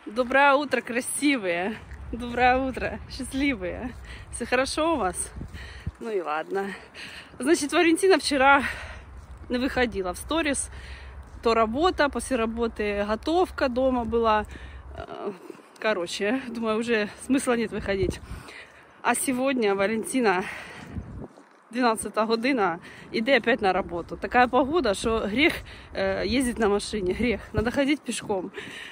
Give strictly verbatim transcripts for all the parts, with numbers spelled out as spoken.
Доброе утро, красивые. Доброе утро, счастливые. Все хорошо у вас? Ну и ладно. Значит, Валентина вчера не выходила в сторис. То работа, после работы готовка дома была. Короче, думаю, уже смысла нет выходить. А сегодня Валентина, двенадцата година, иди опять на работу. Такая погода, что грех э, ездить на машине, грех. Надо ходить пешком.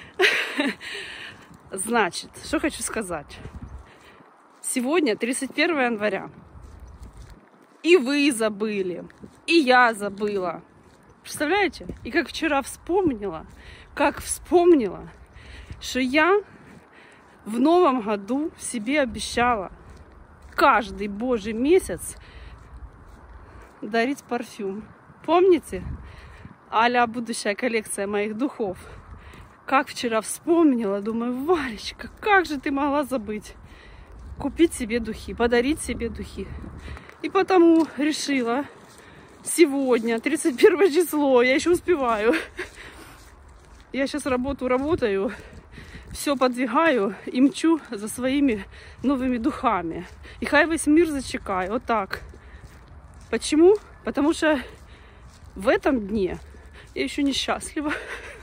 Значит, что хочу сказать. Сегодня тридцать первое января. И вы забыли, и я забыла. Представляете? И как вчера вспомнила, как вспомнила, что я в новом году себе обещала каждый божий месяц дарить парфюм. Помните? А-ля будущая коллекция моих духов. Как вчера вспомнила, думаю, Валечка, как же ты могла забыть купить себе духи, подарить себе духи. И потому решила сегодня, тридцать первое число, я еще успеваю. Я сейчас работу работаю, все подвигаю и мчу за своими новыми духами. И хай весь мир зачекай, вот так. Почему? Потому что в этом дне я еще несчастлива.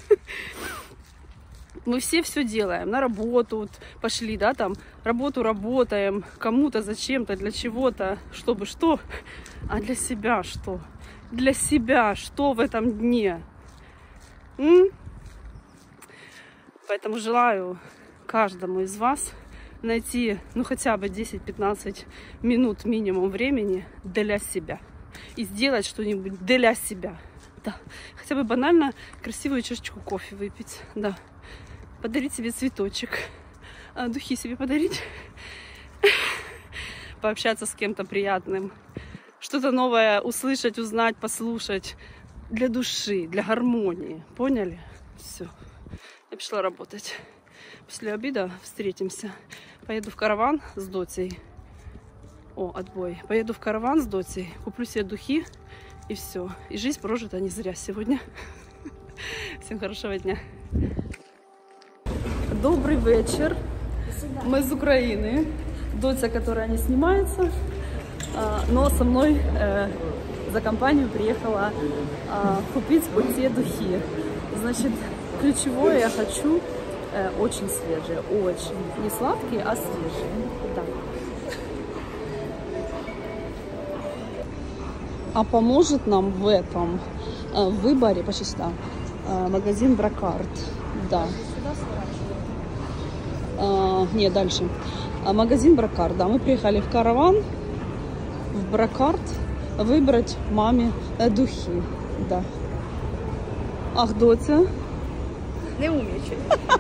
Мы все все делаем, на работу вот пошли, да, там, работу работаем, кому-то, зачем-то, для чего-то, чтобы что, а для себя что? Для себя что в этом дне? М? Поэтому желаю каждому из вас найти, ну, хотя бы десять-пятнадцать минут минимум времени для себя и сделать что-нибудь для себя, да, хотя бы банально красивую чашечку кофе выпить, да. Подарить себе цветочек, а духи себе подарить, пообщаться с кем-то приятным, что-то новое услышать, узнать, послушать для души, для гармонии. Поняли? Все. Я пошла работать. После обеда встретимся. Поеду в караван с Дотей. О, отбой. Поеду в караван с Дотей, куплю себе духи и все. И жизнь прожита не зря сегодня. Всем хорошего дня. Добрый вечер. Мы из Украины. Дотя, которая не снимается, но со мной э, за компанию приехала э, купить вот те духи. Значит, ключевое я хочу э, очень свежие, очень. Не сладкие, а свежие. Да. А поможет нам в этом э, в выборе почти что, э, магазин Бракард. Да. А, не, дальше. А, магазин Бракард. Да, мы приехали в караван, в Бракард, выбрать маме э, духи. Да. Ах, Дотя. Не умничай.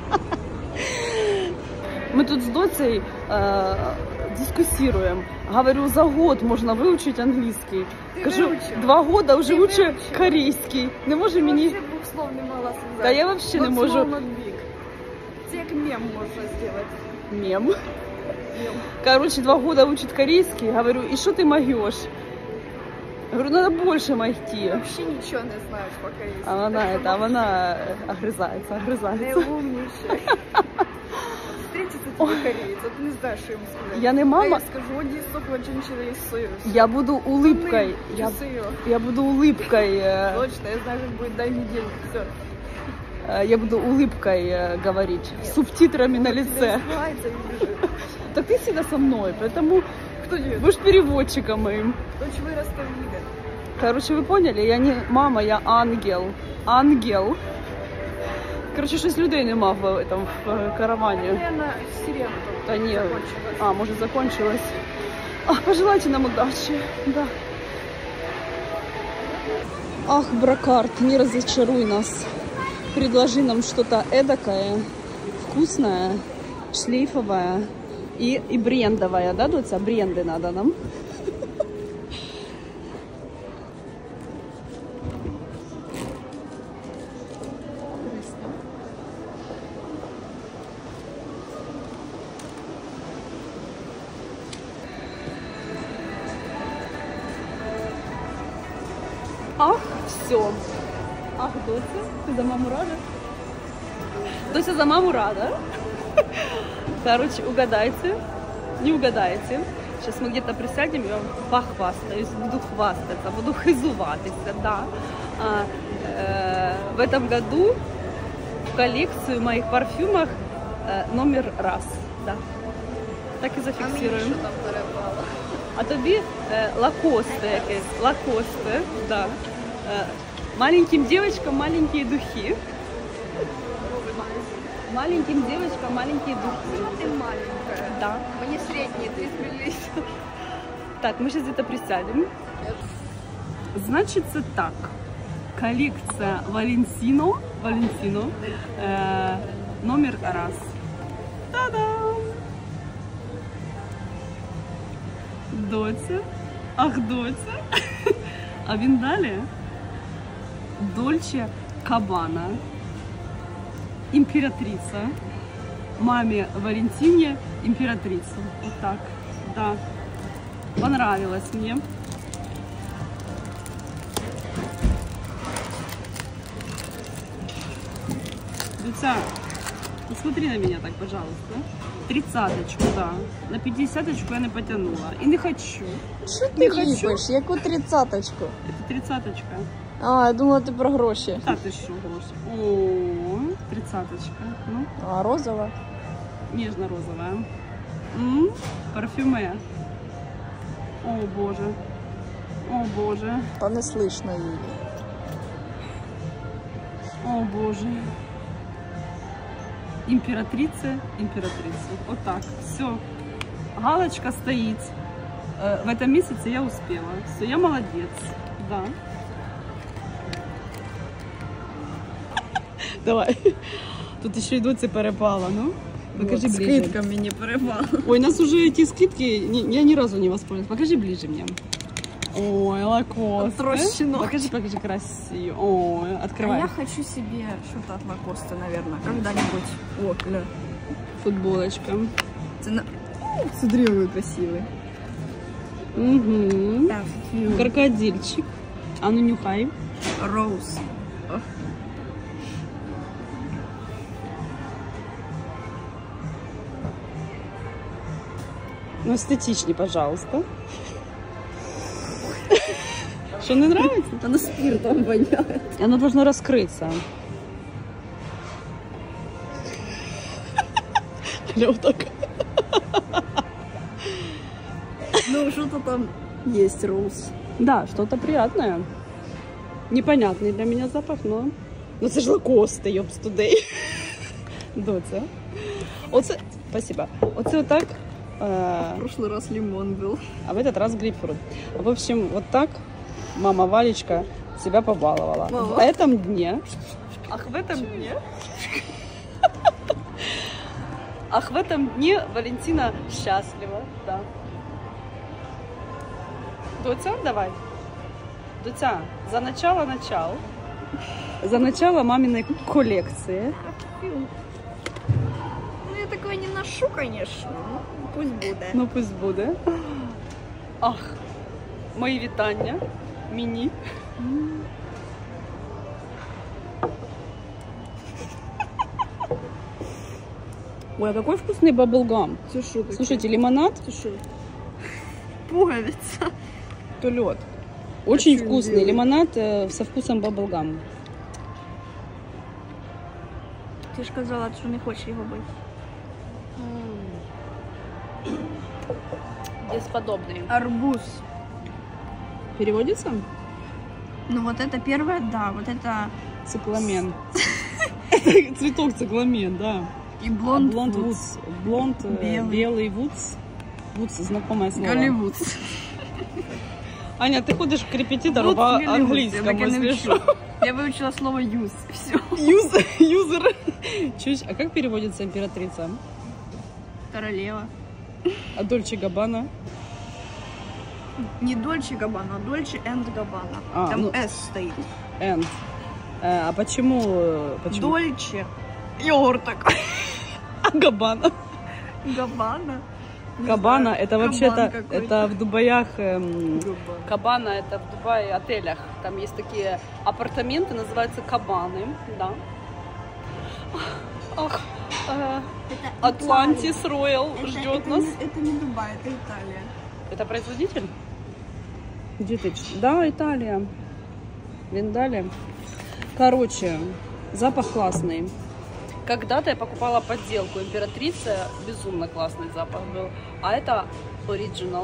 Мы тут с Дотей э, дискуссируем. Говорю, за год можно выучить английский. Ты Кажу, выучила. два года уже Ты учу выучила. корейский. Не можу мені... Вообще двух слов не могла связать. Да я вообще не можу. Тебе мем можно сделать. Мем. Мем. Короче, два года учит корейский. Говорю, и что ты могешь? Говорю, надо больше могти. Вообще ничего не знаешь по-корейски. А она Так это, что а она огрызается, Не огрызается. умничай. Встретится тебе кореец, а ты не знаешь, что ему сказать. Я не А мама. я скажу, он не столько женщина есть союз. Я буду улыбкой. Я, Часы. я буду улыбкой. э, Точно, я знаю, как будет, дай неделю. Все. э, Я буду улыбкой э, говорить. С субтитрами на лице. Так ты всегда со мной, поэтому Кто тебе? будешь переводчиком моим. Дочь выросла вида. Короче, вы поняли? Я не мама, я ангел. Ангел. Короче, щось людей нема в этом в э, караване. Наверное, сирена тут Да нет. закончилась. А, может, закончилась. А, пожелайте нам удачи. Да. Ах, Бракард, не разочаруй нас. Предложи нам что-то эдакое, вкусное, шлейфовое и, и брендовое. Да, Дотя? Бренды надо нам. Ах, все. Ах, Дося, ты за маму рада? Дося за маму рада? Короче, угадайте, не угадаете. Сейчас мы где-то присядем, я вам похвастаюсь, буду хвастаться, буду хизуватися, да. А, э, в этом году в коллекцию моих парфюмов э, номер раз, да. Так и зафиксируем. там перепало? А тобі е, лакосте якесь, лакосте, да. Е, маленьким девочкам маленькие духи. Маленьким девочкам маленькие духи. Ты маленькая. Да. Мне средние тридцать миллилитров. Так, мы сейчас где-то присядем. Значит, это так. Коллекция Валентино, Валентино, э, номер раз. Та-дам! Доця, ах, доця. А він далі Дольче Кабана, императрица, маме Валентине императрицу. Вот так, да. Понравилось мне. Дуця, посмотри на меня так, пожалуйста. Тридцаточку, да. На пятидесяточку я не потянула. И не хочу. Що Не ти хочу. ліпиш? Яку тридцяточку? Это тридцаточка. А, я думала, ти про гроші. А ты что, гроши? О, тридцаточка. Ну, А, розова? нежно-розовая. М, парфюме. О, боже. О, боже. Та не слышно її. О, боже. Императрица, императрица. Вот так. Все. Галочка стоит. Э, В этом месяце я успела. Все, я молодец. Да. Давай. Тут еще и доці перепала, ну. Покажи Вот, ближе. скидка мені перепала. Ой, у нас уже эти скидки, не- я ни разу не воспользовалась. Покажи ближе мне. Ой, лакост. Отрощенок. Покажи, покажи, красиво. Ой, А открывай. я хочу себе что-то от Лакоста, наверное, когда-нибудь. О, ля. Футболочка. Цена... О, смотри, какой красивый. Угу. Так, Крокодильчик. А ну нюхай. Роуз. Ну, эстетичней, пожалуйста. Что, не нравится? Она спиртом воняет. Оно должно раскрыться. Или вот так. Ну, что-то там есть роуз. Да, что-то приятное. Непонятный для меня запах, но... Ну, это же лакости, ёбс тудей. Доця. Оце... Спасибо. Оце вот так. В прошлый раз лимон был. А в этот раз грейпфрут. В общем, вот так мама Валечка себя побаловала. Мама. В этом дне... Ах, в этом дне... Ах, в этом дне Валентина счастлива, да. Доця, давай. Доця, за начало начал. За начало маминой коллекции. Ну, я такое не ношу, конечно. Ну, пусть будет. Ну, пусть буде. Ах, мої вітання. Мені. Ой, а какой вкусный баблгам. Ты шо такое? Слушайте, лимонад, Ты шо? Пуговица. то лед. Очень что вкусный делать? лимонад э, со вкусом баблгам. Ти ж казала, що не хочеш його бити. Бесподобный. Арбуз. Переводится? Ну вот это первое, да, вот это Цикламен. Цветок цикламен, да. и А блонд, Блонд вудс. вудс. Блонд э, Белый. белый вудс. Вудс знакомое слово. Голливуд. Аня, ты ходишь к репетитору Вот по Голливуд, я английскому, так и если напишу. что. Я выучила слово юз. Все. Юзер. Юзер. Чуть, а как переводится императрица? Королева. А Дольче Габбана? Не Дольче Габбана, а Дольче энд Габбана. А, Там ну- S стоит. Энд. Э, А почему? э, почему? Дольче. Йогурт такой. А Габбана? Габбана. Не Кабана знаю, это кабан вообще-то какой-то. это в Дубаях. эм, Габбана. Кабана это в Дубае отелях. Там есть такие апартаменты, называются кабаны, да. Ах, э, Atlantis Royal ждет нас. Это не Дубай, это Италия. Это производитель? Где ты? Да, Италия. Виндали. Короче, запах классный. Когда-то я покупала подделку императрица, безумно классный запах был. А это оригинал.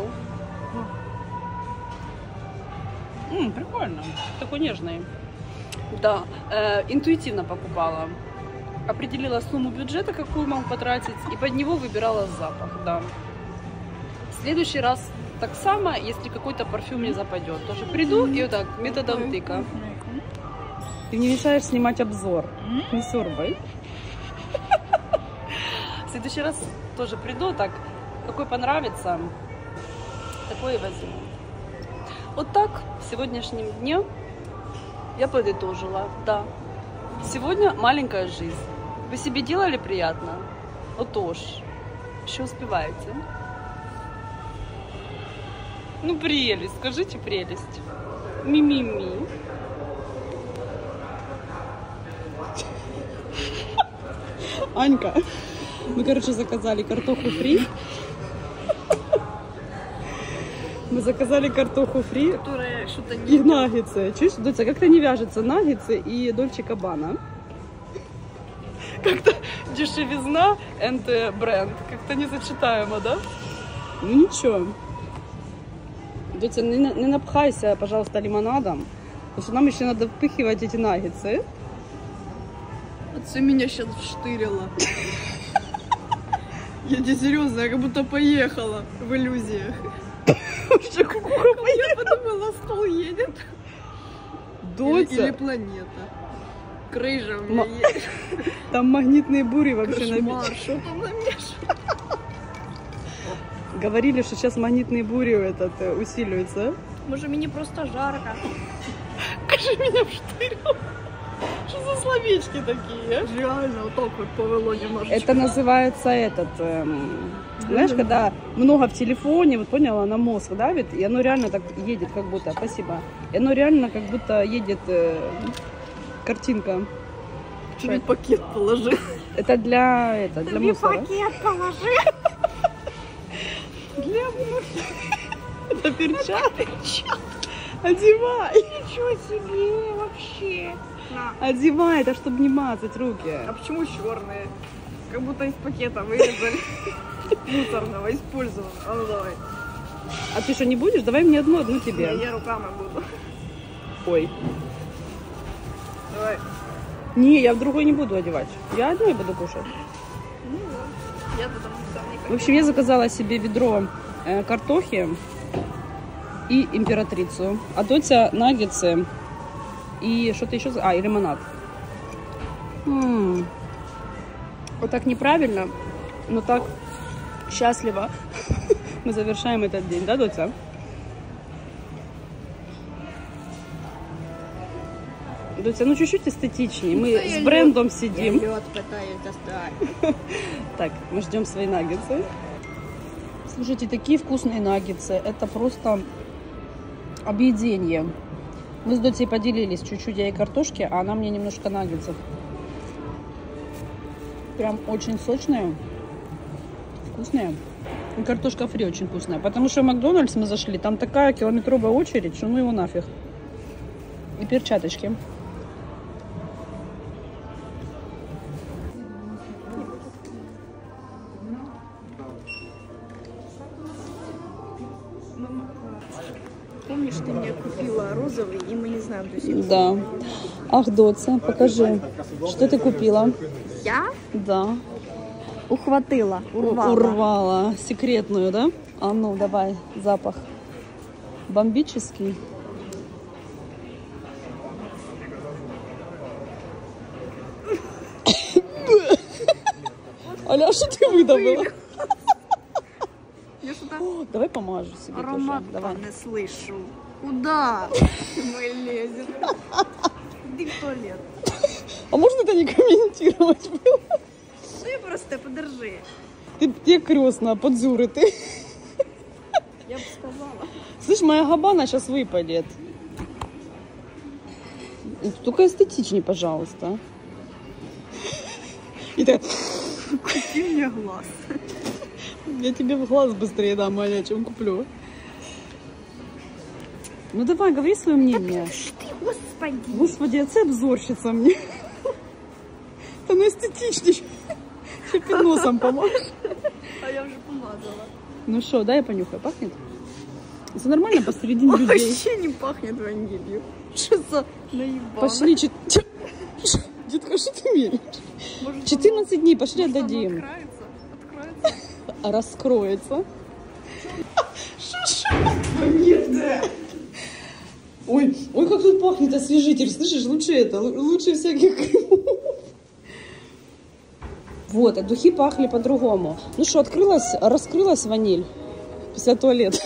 М, прикольно, такой нежный. Да, э, интуитивно покупала. Определила сумму бюджета, какую могу потратить, и под него выбирала запах, да. В следующий раз так само, если какой-то парфюм не западет. Тоже приду и вот так, методом тыка. Ты мне мешаешь снимать обзор. Не сорбай. В следующий раз тоже приду, так, какой понравится, такой и возьму. Вот так в сегодняшнем дне я подытожила, да. Сегодня маленькая жизнь. Вы себе делали приятно? Отож, еще успеваете? Ну, прелесть, скажите прелесть. Ми-ми-ми. Анька, мы, короче, заказали картоху фри. Мы заказали картоху фри Которая что-то и наггетсы. Чуешь, Доця, как-то не вяжется наггетсы и Дольче Габбана. Как-то дешевизна and бренд. Как-то несочетаемо, да? Ну ничего. Доця, не, не напхайся, пожалуйста, лимонадом. Потому что нам еще надо впихивать эти наггетсы. Отца меня сейчас вштырило. Я тебе серьезно, я как будто поехала в иллюзиях. Что, кукуха поехала? Я подумала, стол едет. Доця. Или, или планета. Крыжа у меня М- есть. Там магнитные бури вообще Кошмар, набежали. что там намешано? Говорили, что сейчас магнитные бури этот, э, усиливаются. Может, мне просто жарко. Скажи, меня вштырил. Что за словечки такие? Реально, вот так вот повело немножечко. Это называется этот, эм, знаешь, когда много в телефоне, вот поняла, на мозг давит, и оно реально так едет, как будто, спасибо, и оно реально как будто едет э, картинка. Ты мне пакет положи. Это для, это, для мусора. пакет положи. Для мусора. Это перчатки. Одевай. Ничего себе вообще. На. Одевай, это чтобы не мазать руки. А почему черные? Как будто из пакета вырезали. Мусорного, использованного. А ну давай. А ты что, не будешь? Давай мне одну, одну Я, тебе. я руками буду. Ой. Давай. Не, я в другой не буду одевать. Я одной буду кушать. Ну вот. Я туда там не В общем, я заказала себе ведро э, картохи и императрицу. А Дотя наггетсы и что-то еще. А, и лимонад. М-м. Вот так неправильно, но так счастливо мы завершаем этот день, да, Дотя? Дотя, ну чуть-чуть эстетичнее. Мы я с брендом лёд- сидим. Я лед пытаюсь достать. Так, мы ждем свои наггетсы. Слушайте, такие вкусные наггетсы. Это просто объедение. Мы с Дотей поделились чуть-чуть я и картошки, а она мне немножко наггетсов. Прям очень сочные. Вкусные. И картошка фри очень вкусная. Потому что в Макдональдс мы зашли, там такая километровая очередь, что ну его нафиг. И перчаточки. Помнишь, ты мне купила розовый, и мы не знаем до сих пор. Да. Ах, Доца, покажи, что ты купила. Я Да. ухватила, урвала. Урвала. Секретную, да? А ну, давай, запах. Бомбический. Аля, что ты выдавила? Я что-то О, давай помажу себе аромат тоже. Давай. не слышу. Куда мы лезем? Иди в туалет. А можно это не комментировать было? Ну я просто, подержи. Ты те крестная, подзуры ты. Я бы сказала. Слышь, моя габана сейчас выпадет. Только эстетичней, пожалуйста. И так... Купи мне глаз. Я тебе в глаз быстрее дам, Аня, чем куплю. Ну давай, говори свое мнение. Ты, господи. Господи, а це обзорщица мне. Та не эстетичней. Ще під носом помажешь. А я уже помазала. Ну что, дай я понюхаю, пахнет? Это нормально посередине людей. Вообще не пахнет ванилью. Что за наебало? Пошли, чет... Детка, что ты меряешь? четырнадцать дней, пошли отдадим. Откроется, откроется. А раскроется. Ой, ой, как тут пахнет освежитель, слышишь, лучше это, лучше всяких кремов. Вот, а духи пахли по-другому. Ну что, открылась, раскрылась ваниль после туалета?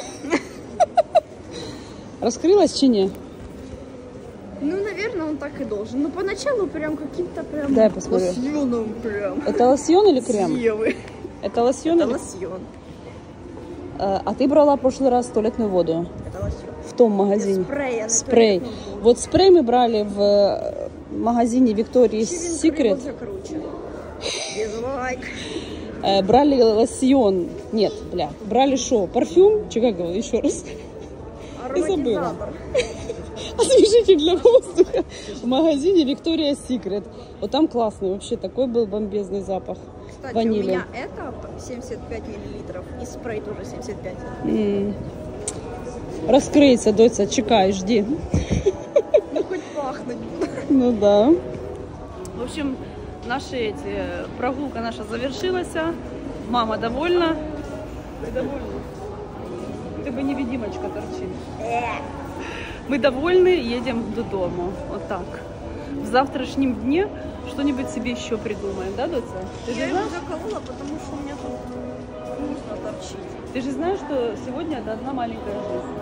Раскрылась чи не? Ну, наверное, он так и должен. Но поначалу прям каким-то прям... Дай я посмотрю. лосьоном прям. Это лосьон или крем? Евы. Это лосьон Это или... лосьон. А, а ты брала в прошлый раз туалетную воду? Это лосьон. В том магазине. Спрей. Спрей. Вот спрей мы брали в магазине Victoria's Secret. Дизлайк. Э, брали лосьон. Нет, бля. Брали шо? Парфюм? Че как говорю? Еще раз. Я забыла. Освежитель для воздуха в магазине Victoria's Secret. Вот там классный вообще. Такой был бомбезный запах. Кстати, ванили. у меня это семьдесят пять миллилитров. И спрей тоже семьдесят пять. М. Раскрыется, доця, чекай, жди. Ну, хоть пахнуть. Ну да. В общем, наши эти, прогулка наша завершилась. Мама довольна. Ты довольна? Ты бы невидимочка торчит. Мы довольны, едем додому. Вот так. В завтрашнем дне что-нибудь себе еще придумаем, да, доця? Ты Я же его знаешь, заколола, потому что у меня тут вкусно торчит. ты же знаешь, что сегодня это одна маленькая жизнь.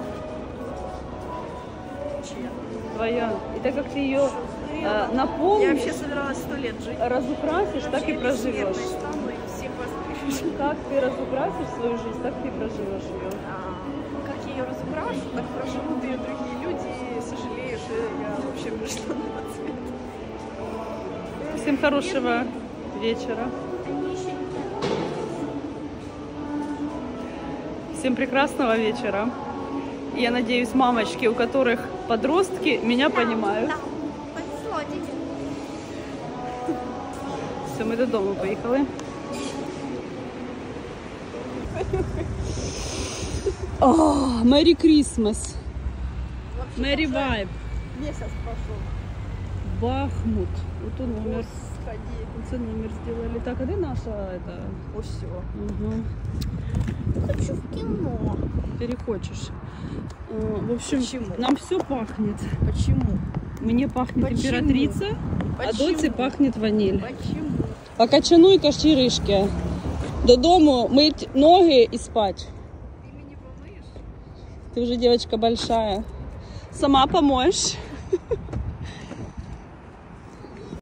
Чья? Твоя. И так как ты ее э, Я наполнишь, вообще собиралась сто лет жить. разукрасишь, так и Я проживешь. бессмертной стану и всех воскрешу. Как ты разукрасишь свою жизнь, так ты и проживешь ее. А, как я ее разукрашу, так проживут ее другие люди и сожалеют, что я вообще пришла на этот свет. Всем хорошего вечера. Всем прекрасного вечера. Я надеюсь, мамочки, у которых подростки, меня понимают. Все, мы до дома поехали. О, Merry Christmas. Merry Vibe. Месяц прошел. Бахмут. Вот он номер. Господи. Вот номер сделали. Так, а где наша это? О, все. Угу. Хочу в кино. Перехочешь. Э, В общем, Почему? нам все пахнет. Почему? Мне пахнет Почему? императрица, а Почему? доці пахнет ваниль. Почему? По качану і каширишки. Додому мыть ноги и спать. Ты меня помыешь? Ты уже девочка большая. Сама помоешь.